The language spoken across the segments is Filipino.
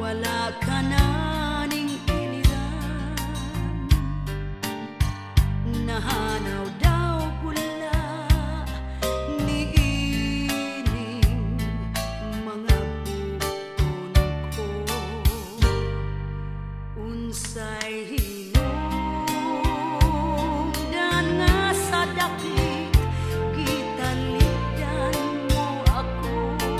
wala ka na ning iliran. Nahanaw daw pula ni ining mga bukon ko. Unsay hinungdan nga sa daklit, gitalikdan mo ako.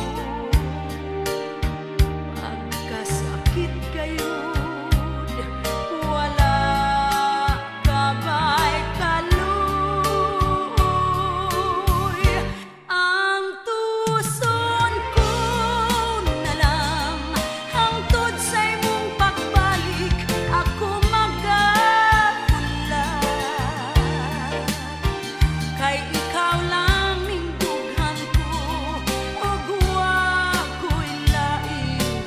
Pagkasakit gayud, wala ka ba'y kaluoy. Ang tuson ko na lang hangtod sa imong pagbalik, ako magabulat. Kay ikaw lang ning dughan ko, ug wa ko'y laing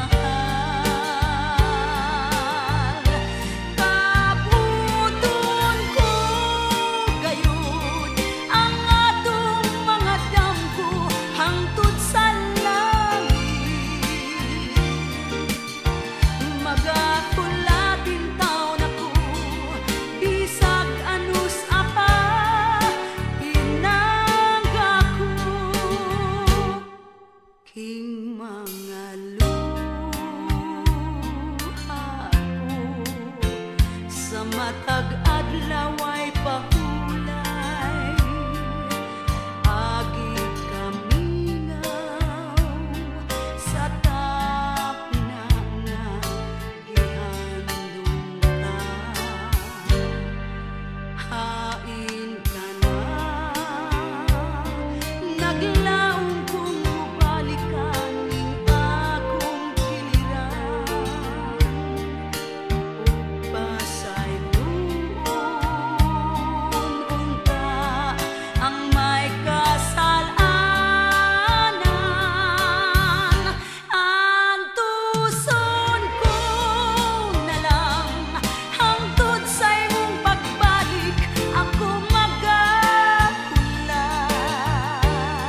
gimahal. Kabuton ko gayud ang atong mga damgo hangtod sa langit. Magakulatin taon ako, bisag anus apa, hinangga ko. King mga luha ko, sa matag adlaw ay pahulay. Agi kamingaw sa tapna nga gihandong ka. Hain ka na, naglaong kung balikan ning akong giliran. Upasay doon unta ang may kasalanan. Ang tuson ko na lang hangtod sa imong pagbalik, ako magabulat.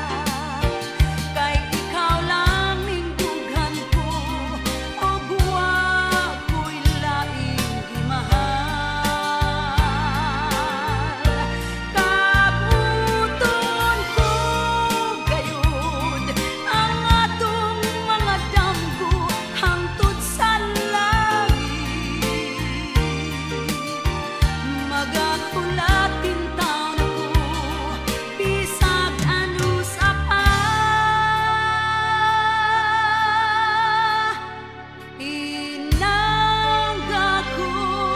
Kay ikaw lang ning dughan ko, ug wa ko'y laing gimahal. Kabuton ko gayud ang atong mga damgo hangtod sa langit. Magakulatin taon ako, bisag anus apa, hinangga ko.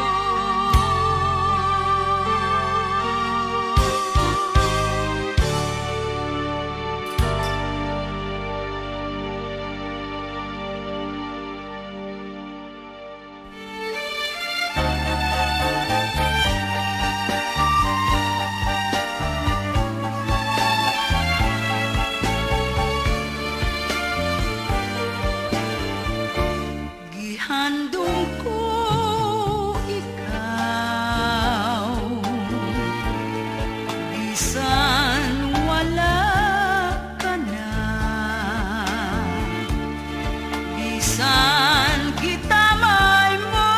Gihandong ko ikaw, bisan wala ka na, bisan kita may mo.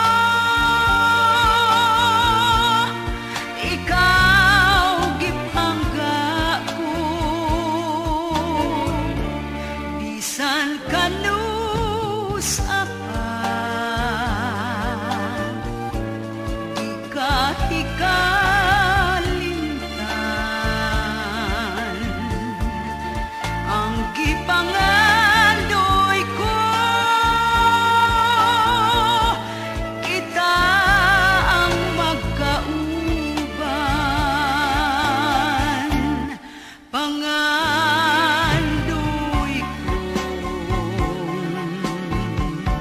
Ikaw gipangga ko, bisan kanus apa, hikalintan. Ang gipangandoy ko, kita ang magkauban. Pangandoy ko,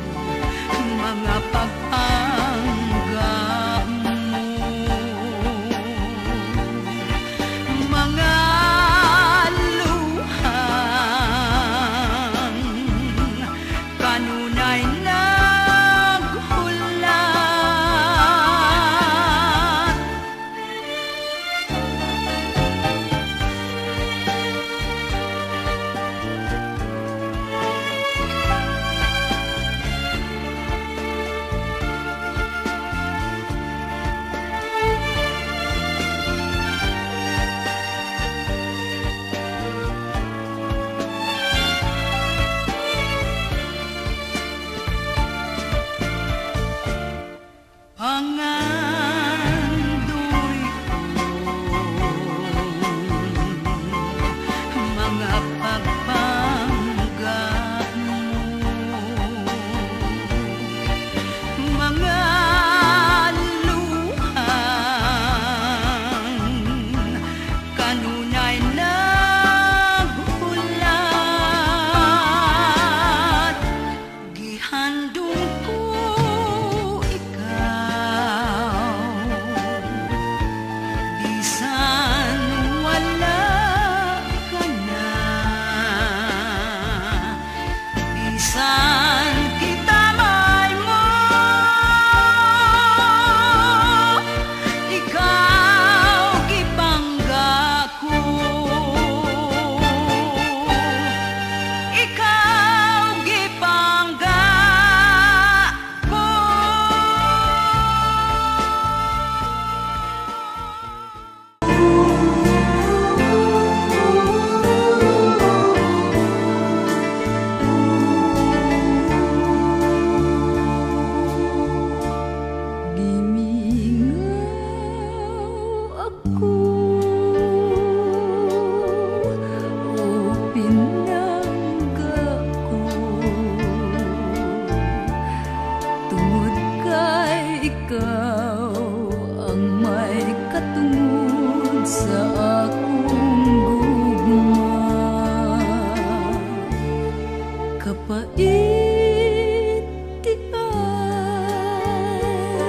kapait ti ay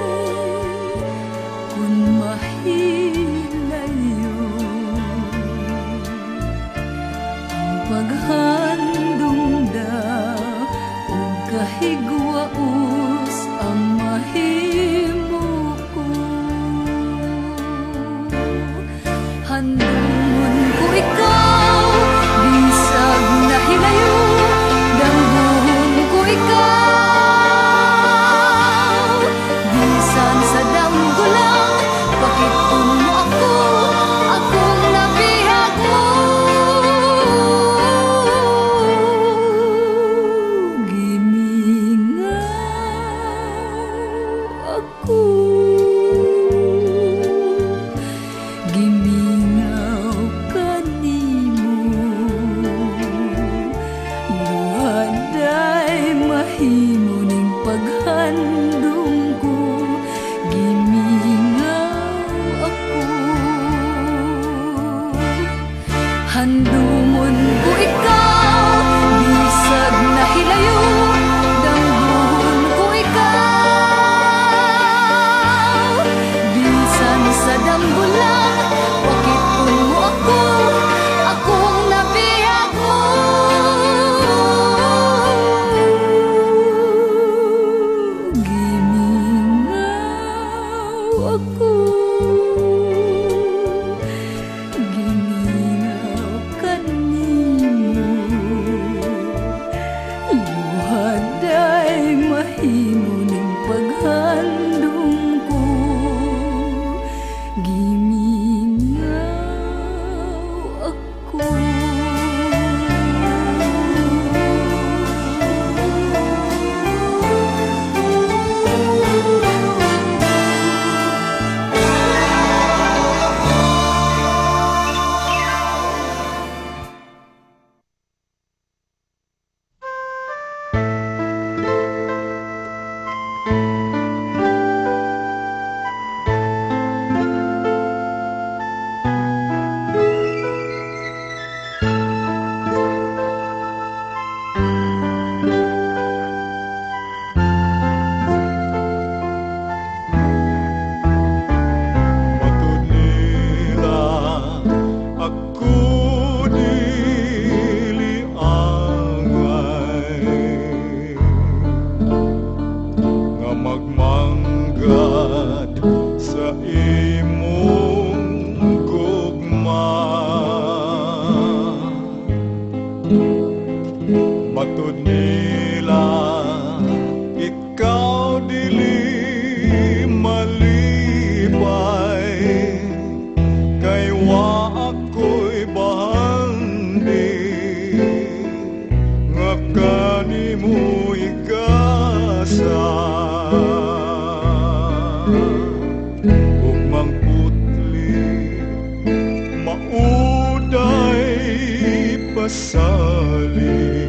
kun mahilayo ang paghandong da ug kahigwaos ang mahimo ko. Handungon ko ikaw bisag nahilayo, dambuhon ko ikaw bisan sa damgo lang, pakitun mo ako, akong nabihag mo. Gimingaw ako, gimingaw kanimo, luhaday mahimo ning paghandong ko. Gimingaw ako, handumon ko ikaw bisag nahilayo, dambuhon ko ikaw bisan sa damgo lang, pakitun mo ako, akong nabihag mo. Gimingaw ako, gimingaw kanimo, luhaday mahimo ning paghandong ko. Gimingaw ako. Matud nila ikaw dili malipay, kay wa ako'y bahandi nga kanimo igasa. Ug mangputli mauday pasali,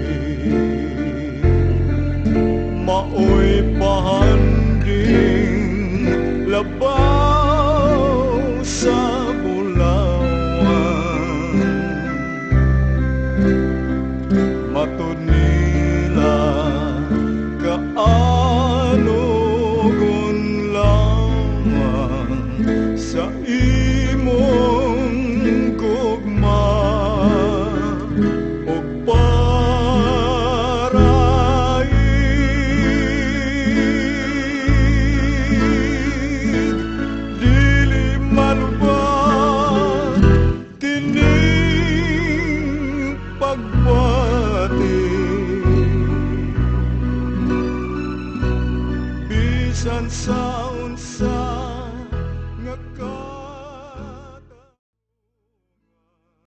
maoy pahanding labaw sa bulawan. Matud nila kaano gun lamang sa imong gugma, ug dili man ba kining pagbati, bisan sa